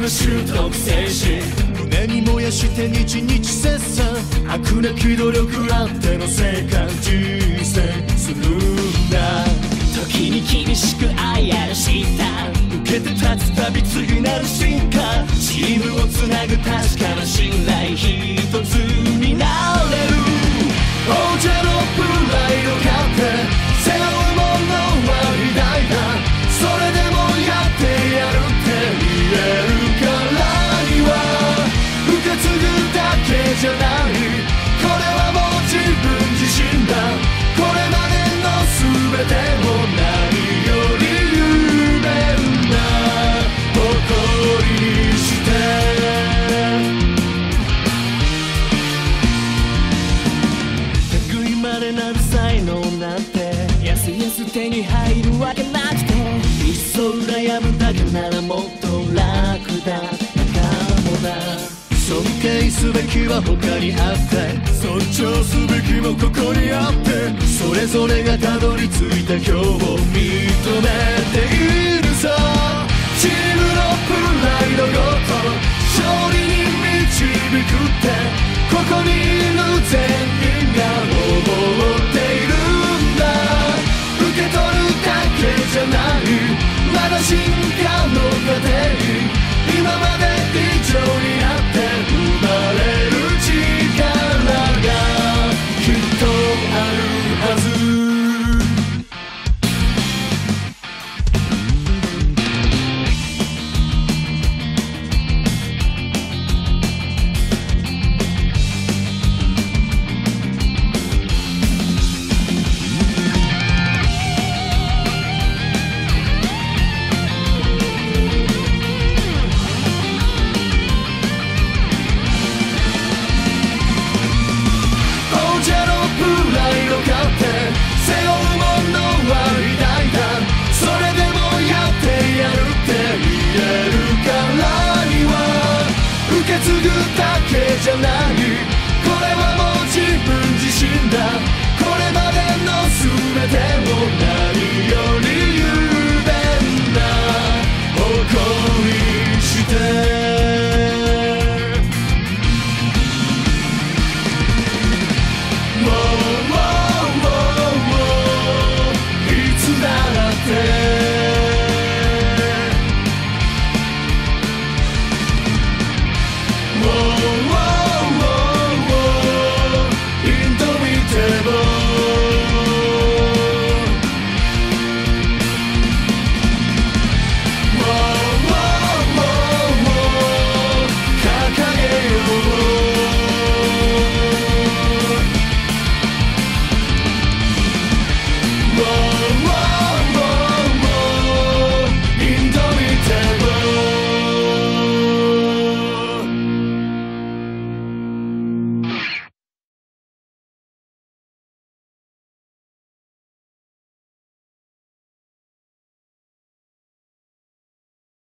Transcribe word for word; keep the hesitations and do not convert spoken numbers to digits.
習得精神胸に燃やして日々切磋飽くなき努力あっての生還人生するんだ時に厳しくあやらした受けて立つたび次なる進化チームをつなぐ確かな信頼一つになれる王者のプライド勝って背負うものは偉大だそれでもやってやるって言えるからには受け継ぐだけじゃないこれはもう自分自身だこれまでの全てを何より夢んだ誇りして類まれなる才能なんてやすやす手に入るわけなくていっそ羨むだけならもっと楽だったかもな尊敬すべきは他にあって尊重すべきもここにあってそれぞれがたどり着いた今日を認めているさチームのプライドごと勝利に導くってここにいる全員が思っているんだ受け取るだけじゃないまだ進化の過程今まで以上に